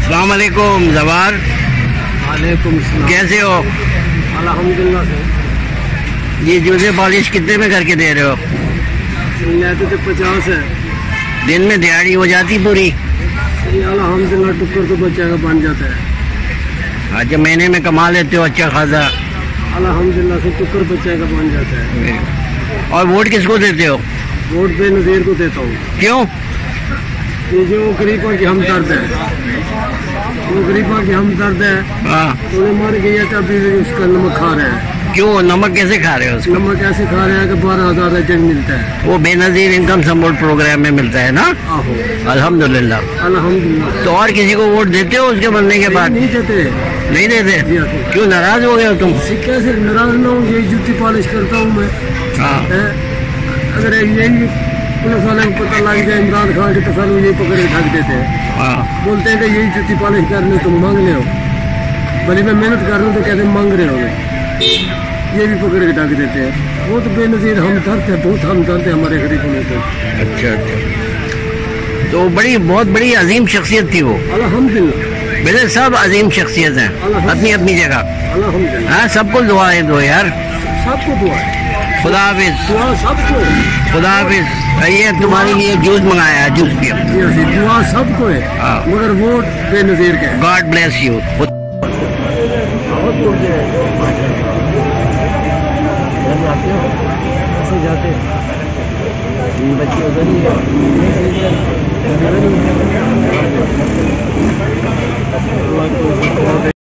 अस्सलाम वालेकुम जवार। वालेकुम सलाम। कैसे हो? अल्हम्दुलिल्लाह से। ये जूते पॉलिश कितने में करके दे रहे हो? लेते तो 50 है। दिन में दिहाड़ी हो जाती पूरी? अल्हम्दुलिल्लाह टुक्कर तो बच्चे का बन जाता है। अच्छा, महीने में कमा लेते हो अच्छा खासा? अल्हम्दुलिल्लाह से टुक्कर बच्चे का बन जाता है। और वोट किसको देते हो? वोट बेनज़ीर को देता हूँ। क्यों? ये जो गरीबों की हमदर्द है, वो गरीबों की हमदर्द है। हाँ। तो मर गई है तो अभी भी उसका नमक खा रहे हैं। क्यों नमक कैसे खा रहे हो उसको? नमक ऐसे खा रहे हैं कि 12,000 रिटर्न मिलता है। वो बेनज़ीर इनकम सपोर्ट प्रोग्राम में मिलता है ना? आहो। अल्हम्दुलिल्लाह। अल्हम्दुलिल्लाह। तो और किसी को वोट देते हो उसके बनने के बाद? नहीं देते। नहीं देते? क्यों, नाराज हो गए हो तुम? कैसे नाराज ना हूँ, यही जूती पॉलिश करता हूँ मैं। हाँ। अगर यही पुलिस वाले को पता लग जाए इमरान खान के तो सर यही पकड़ के ढक देते हैं। हाँ। बोलते हैं कि यही जूती पॉलिश करने तुम मांग रहे हो, भले मैं मेहनत कर रहा हूँ तो कहते हैं मांग रहे हो, ये भी पकड़ के ढक देते हैं। वो तो बेनज़ीर हमदर्द है, बहुत हमदर्द है हमारे गरीबों में तो। अच्छा अच्छा, तो बहुत बड़ी अजीम शख्सियत थी वो। अल्हम्दुलिल्लाह। मेरे सब अजीम शख्सियत हैं अपनी अपनी जगह। अल्हम्दुलिल्लाह। हाँ, सबको दुआएं दो यार। सबको दुआ है। खुदा हाफिज। दुआ सबको है। खुदा हाफिज। ये तुम्हारे लिए जूस मंगाया है, जूस पियो। दुआ सबको है, मगर वोट बेनज़ीर के। God bless you. जाते बच्चे उधर ही है।